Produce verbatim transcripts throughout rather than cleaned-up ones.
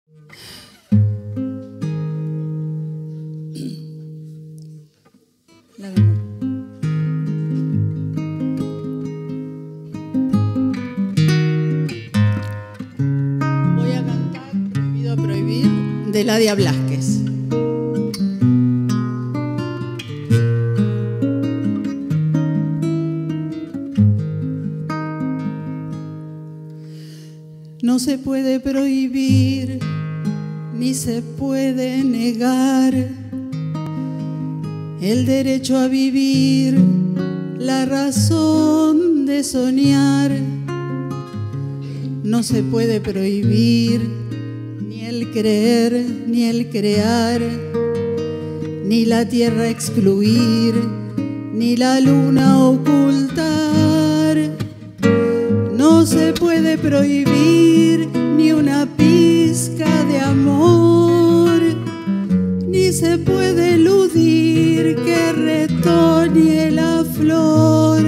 Voy a cantar Prohibido Prohibir de Ladia Blasquez. No se puede prohibir ni se puede negar el derecho a vivir, la razón de soñar. No se puede prohibir ni el creer ni el crear, ni la tierra excluir, ni la luna ocultar. No se puede prohibir ni una pizca de amor, ni se puede eludir que retoñe la flor,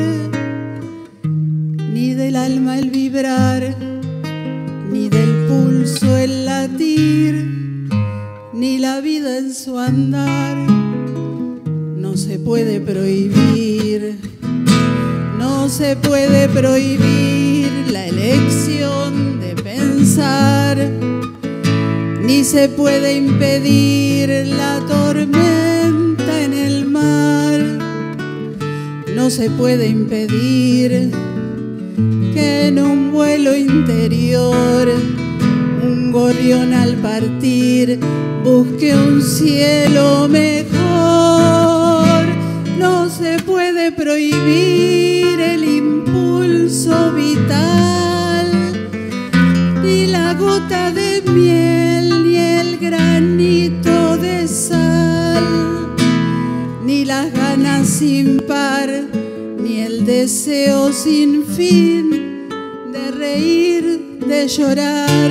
ni del alma el vibrar, ni del pulso el latir, ni la vida en su andar. No se puede prohibir, no se puede prohibir la elección de pensar, ni se puede impedir la tormenta en el mar. No se puede impedir que en un vuelo interior un gorrión al partir busque un cielo mejor. No se puede prohibir el impulso vital, ni la gota de miel, ni el granito de sal, ni las ganas sin par, ni el deseo sin fin de reír, de llorar.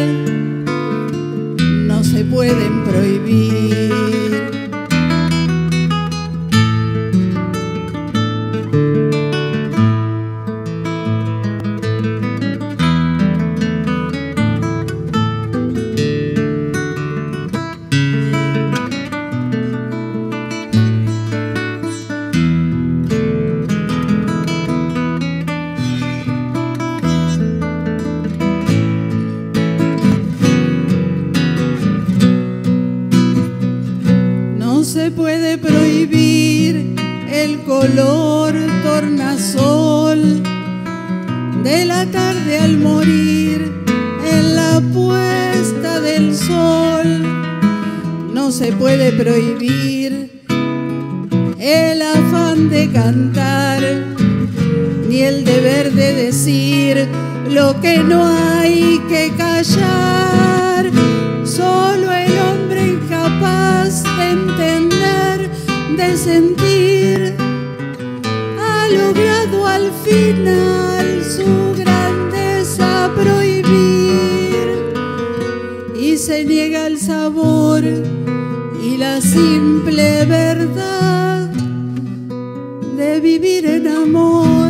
No se pueden prohibir. No se puede prohibir el color tornasol de la tarde al morir en la puesta del sol. No se puede prohibir el afán de cantar, ni el deber de decir lo que no hay que callar. Solo el hombre incapaz de entender, de sentir, ha logrado al final su grandeza prohibir, y se niega el sabor y la simple verdad de vivir en amor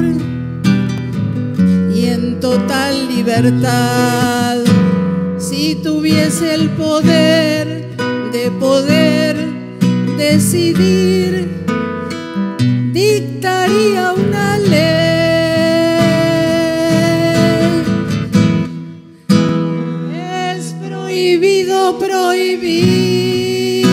y en total libertad. Si tuviese el poder de poder decidir, dictaría una ley. Es prohibido prohibir.